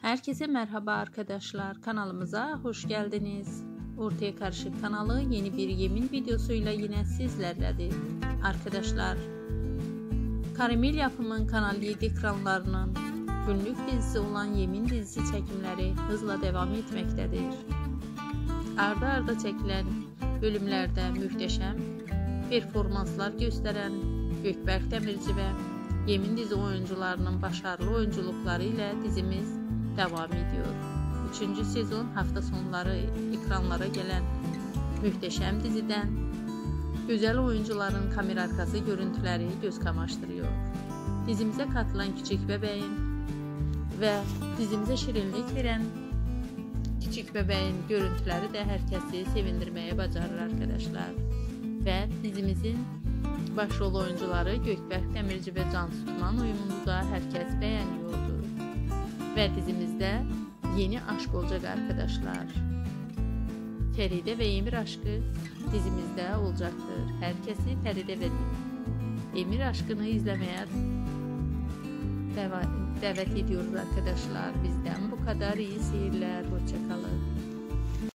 Herkese merhaba arkadaşlar, kanalımıza hoş geldiniz. Ortaya Karışık kanalı yeni bir yemin videosuyla yine sizlerledir. Arkadaşlar, Karamel yapımın Kanal 7 ekranlarının günlük dizisi olan Yemin dizisi çekimleri hızla devam etmektedir. Arda arda çekilen bölümlerde muhteşem performanslar gösteren Gökberk Demirci ve Yemin dizi oyuncularının başarılı oyunculukları ile dizimiz devam ediyor. 3. sezon hafta sonları ekranlara gelen muhteşem diziden güzel oyuncuların kamera arkası görüntüleri göz kamaştırıyor. Dizimize katılan küçük bebeğin ve dizimize şirinlik veren küçük bebeğin görüntüleri de herkesi sevindirmeye bacarır arkadaşlar. Ve dizimizin başrol oyuncuları Gökberk Demirci ve Cansu Tuman uyumunu da herkes beğeniyordu. Ve dizimizde yeni aşk olacak arkadaşlar. Feride ve Emir aşkı dizimizde olacaktır. Herkesi Feride ve Emir aşkını izlemeye davet ediyoruz arkadaşlar. Bizden bu kadar, iyi seyirler. Hoşça kalın.